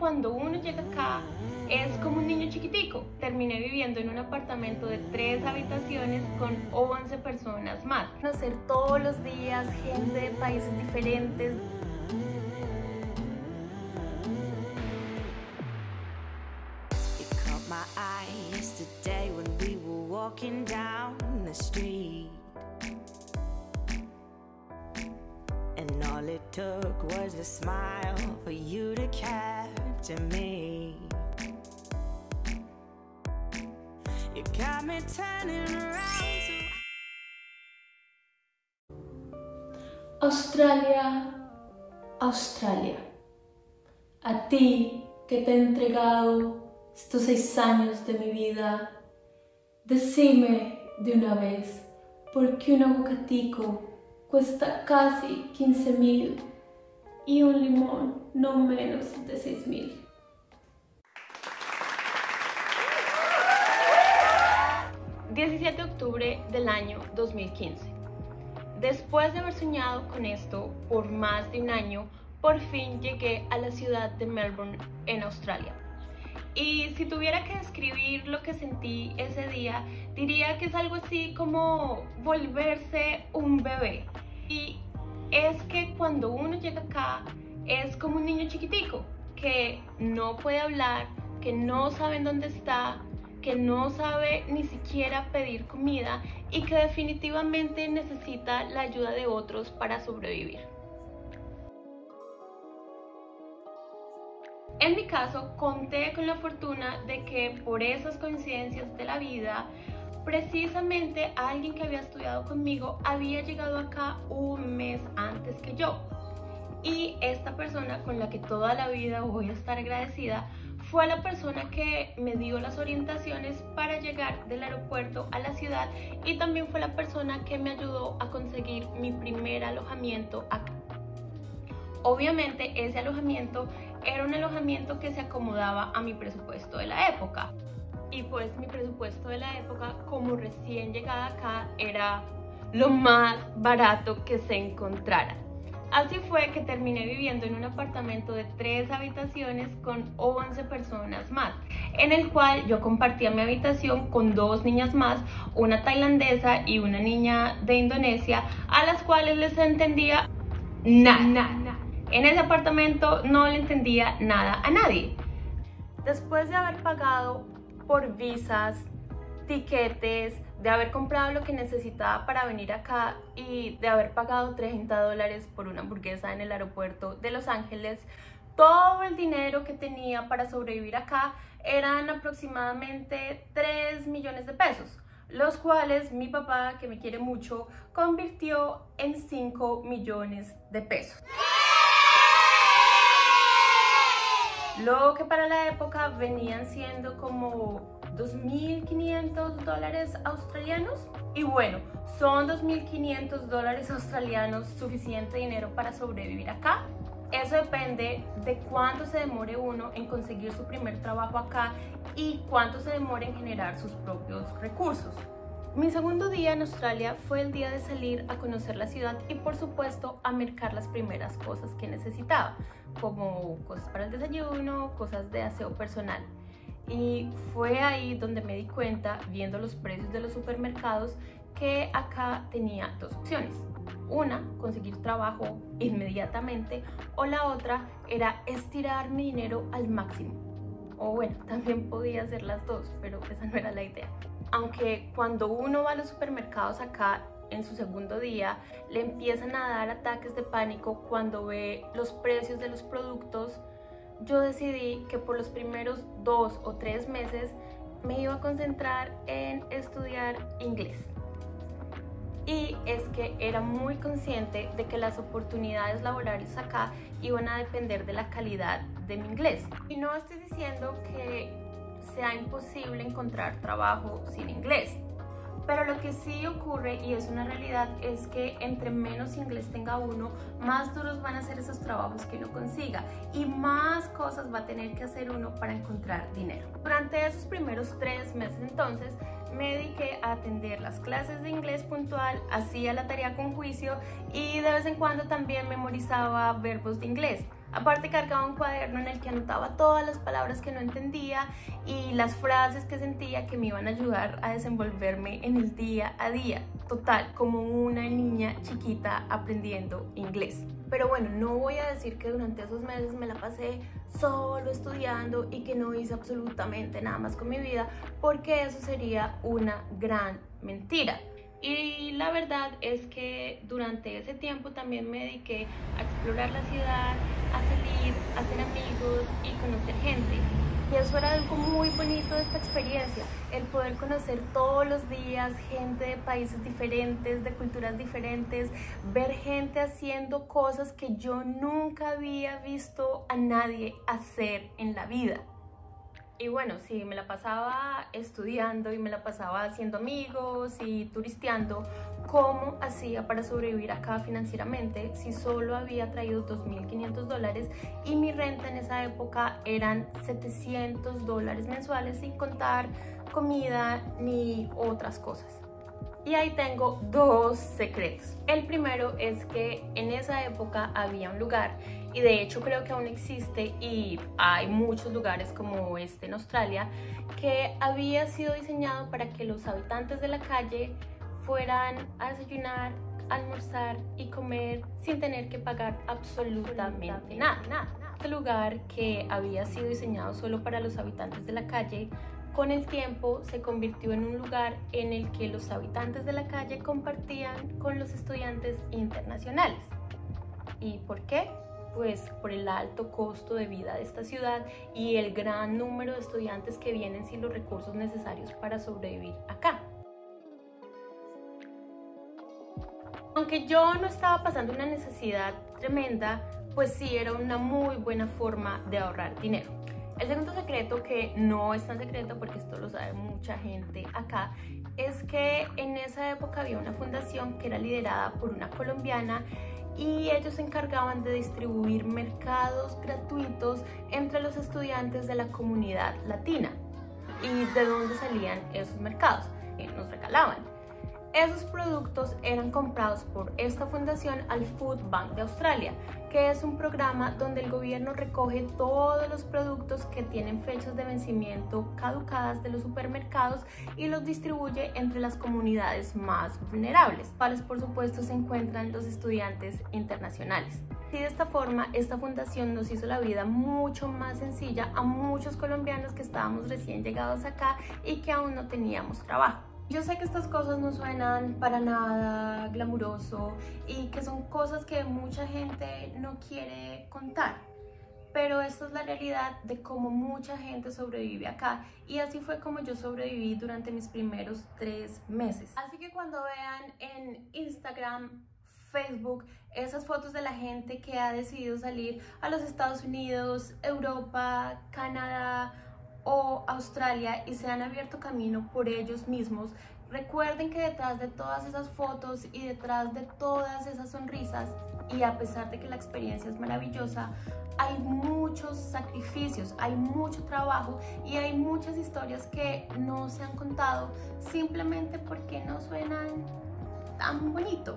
cuando uno llega acá es como un niño chiquitico. Terminé viviendo en un apartamento de 3 habitaciones con 11 personas más. Conocer todos los días gente de países diferentes. My eye yesterday when we were walking down the street, and all it took was a smile for you to capture me. You got me turning around Australia, Australia, a ti que te he entregado estos 6 años de mi vida, decime de una vez, ¿por qué un aguacatico cuesta casi 15.000 y un limón no menos de 6.000? ...17 de octubre del año 2015. Después de haber soñado con esto por más de un año, por fin llegué a la ciudad de Melbourne, en Australia. Y si tuviera que describir lo que sentí ese día, diría que es algo así como volverse un bebé. Y es que cuando uno llega acá es como un niño chiquitico que no puede hablar, que no sabe en dónde está, que no sabe ni siquiera pedir comida y que definitivamente necesita la ayuda de otros para sobrevivir. En mi caso, conté con la fortuna de que por esas coincidencias de la vida, precisamente alguien que había estudiado conmigo había llegado acá un mes antes que yo. Y esta persona, con la que toda la vida voy a estar agradecida, fue la persona que me dio las orientaciones para llegar del aeropuerto a la ciudad, y también fue la persona que me ayudó a conseguir mi primer alojamiento acá. Obviamente ese alojamiento era un alojamiento que se acomodaba a mi presupuesto de la época. Y pues mi presupuesto de la época, como recién llegada acá, era lo más barato que se encontrara. Así fue que terminé viviendo en un apartamento de 3 habitaciones con 11 personas más, en el cual yo compartía mi habitación con 2 niñas más, una tailandesa y una niña de Indonesia, a las cuales les entendía nada. En ese apartamento no le entendía nada a nadie. Después de haber pagado por visas, tiquetes, de haber comprado lo que necesitaba para venir acá y de haber pagado $30 por una hamburguesa en el aeropuerto de Los Ángeles, todo el dinero que tenía para sobrevivir acá eran aproximadamente 3 millones de pesos, los cuales mi papá, que me quiere mucho, convirtió en 5 millones de pesos. Lo que para la época venían siendo como $2.500 australianos. Y bueno, ¿son $2.500 australianos suficiente dinero para sobrevivir acá? Eso depende de cuánto se demore uno en conseguir su primer trabajo acá y cuánto se demore en generar sus propios recursos. Mi segundo día en Australia fue el día de salir a conocer la ciudad y por supuesto a mercar las primeras cosas que necesitaba, como cosas para el desayuno, cosas de aseo personal. Y fue ahí donde me di cuenta, viendo los precios de los supermercados, que acá tenía 2 opciones. Una, conseguir trabajo inmediatamente, o la otra era estirar mi dinero al máximo. O bueno, también podía hacer las dos, pero esa no era la idea. Aunque cuando uno va a los supermercados acá en su segundo día, le empiezan a dar ataques de pánico cuando ve los precios de los productos, yo decidí que por los primeros 2 o 3 meses me iba a concentrar en estudiar inglés. Y es que era muy consciente de que las oportunidades laborales acá iban a depender de la calidad de mi inglés. Y no estoy diciendo que sea imposible encontrar trabajo sin inglés, pero lo que sí ocurre, y es una realidad, es que entre menos inglés tenga uno, más duros van a ser esos trabajos que uno consiga y más cosas va a tener que hacer uno para encontrar dinero. Durante esos primeros 3 meses entonces me dediqué a atender las clases de inglés puntual, hacía la tarea con juicio y de vez en cuando también memorizaba verbos de inglés. Aparte cargaba un cuaderno en el que anotaba todas las palabras que no entendía y las frases que sentía que me iban a ayudar a desenvolverme en el día a día. Total, como una niña chiquita aprendiendo inglés. Pero bueno, no voy a decir que durante esos meses me la pasé solo estudiando y que no hice absolutamente nada más con mi vida, porque eso sería una gran mentira. Y la verdad es que durante ese tiempo también me dediqué a explorar la ciudad, a salir, a hacer amigos y conocer gente. Y eso era algo muy bonito de esta experiencia, el poder conocer todos los días gente de países diferentes, de culturas diferentes, ver gente haciendo cosas que yo nunca había visto a nadie hacer en la vida. Y bueno, sí, me la pasaba estudiando y me la pasaba haciendo amigos y turisteando. ¿Cómo hacía para sobrevivir acá financieramente si solo había traído $2.500 y mi renta en esa época eran $700 mensuales, sin contar comida ni otras cosas? Y ahí tengo dos secretos. El primero es que en esa época había un lugar, y de hecho creo que aún existe y hay muchos lugares como este en Australia, que había sido diseñado para que los habitantes de la calle fueran a desayunar, almorzar y comer sin tener que pagar absolutamente nada. Este lugar, que había sido diseñado solo para los habitantes de la calle, con el tiempo se convirtió en un lugar en el que los habitantes de la calle compartían con los estudiantes internacionales. ¿Y por qué? Pues por el alto costo de vida de esta ciudad y el gran número de estudiantes que vienen sin los recursos necesarios para sobrevivir acá. Aunque yo no estaba pasando una necesidad tremenda, pues sí era una muy buena forma de ahorrar dinero. El segundo secreto, que no es tan secreto porque esto lo sabe mucha gente acá, es que en esa época había una fundación que era liderada por una colombiana y ellos se encargaban de distribuir mercados gratuitos entre los estudiantes de la comunidad latina. ¿Y de dónde salían esos mercados? Nos regalaban. Esos productos eran comprados por esta fundación al Food Bank de Australia, que es un programa donde el gobierno recoge todos los productos que tienen fechas de vencimiento caducadas de los supermercados y los distribuye entre las comunidades más vulnerables, cuales por supuesto se encuentran los estudiantes internacionales. Y de esta forma, esta fundación nos hizo la vida mucho más sencilla a muchos colombianos que estábamos recién llegados acá y que aún no teníamos trabajo. Yo sé que estas cosas no suenan para nada glamuroso y que son cosas que mucha gente no quiere contar, pero esta es la realidad de cómo mucha gente sobrevive acá, y así fue como yo sobreviví durante mis primeros 3 meses. Así que cuando vean en Instagram, Facebook, esas fotos de la gente que ha decidido salir a los Estados Unidos, Europa, Canadá o Australia y se han abierto camino por ellos mismos, recuerden que detrás de todas esas fotos y detrás de todas esas sonrisas, y a pesar de que la experiencia es maravillosa, hay muchos sacrificios, hay mucho trabajo y hay muchas historias que no se han contado simplemente porque no suenan tan bonito.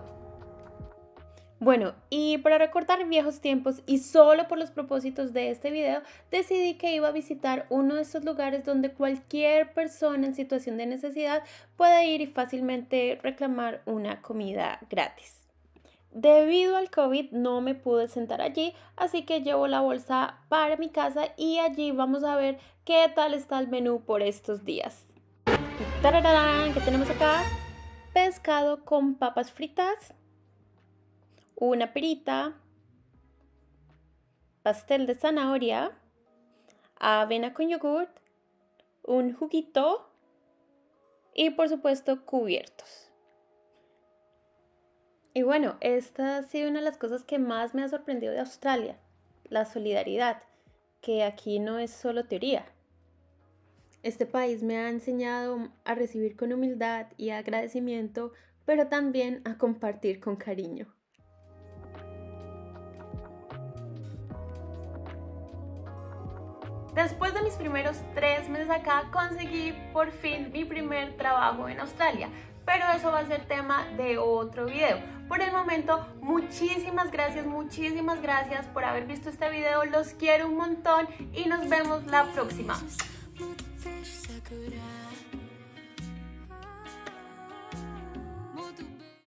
Bueno, y para recordar viejos tiempos y solo por los propósitos de este video, decidí que iba a visitar uno de estos lugares donde cualquier persona en situación de necesidad pueda ir y fácilmente reclamar una comida gratis. Debido al COVID no me pude sentar allí, así que llevo la bolsa para mi casa y allí vamos a ver qué tal está el menú por estos días. ¡Tararán! ¿Qué tenemos acá? Pescado con papas fritas, una perita, pastel de zanahoria, avena con yogurt, un juguito y por supuesto cubiertos. Y bueno, esta ha sido una de las cosas que más me ha sorprendido de Australia, la solidaridad, que aquí no es solo teoría. Este país me ha enseñado a recibir con humildad y agradecimiento, pero también a compartir con cariño. Después de mis primeros 3 meses acá, conseguí por fin mi primer trabajo en Australia, pero eso va a ser tema de otro video. Por el momento, muchísimas gracias por haber visto este video, los quiero un montón y nos vemos la próxima.